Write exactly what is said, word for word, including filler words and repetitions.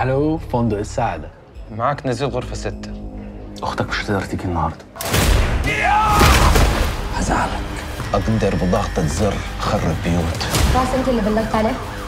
حلو فندق السعادة. معاك نزيل غرفة ستة. أختك مش هتقدر تيجي النهاردة. هزعلك. أقدر بضغطة زر أخرب بيوت. راس أنت اللي بلغت عليه؟